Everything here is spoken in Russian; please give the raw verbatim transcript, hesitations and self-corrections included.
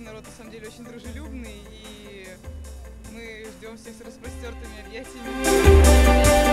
народ на самом деле очень дружелюбный, и мы ждем всех с распростертыми объятиями.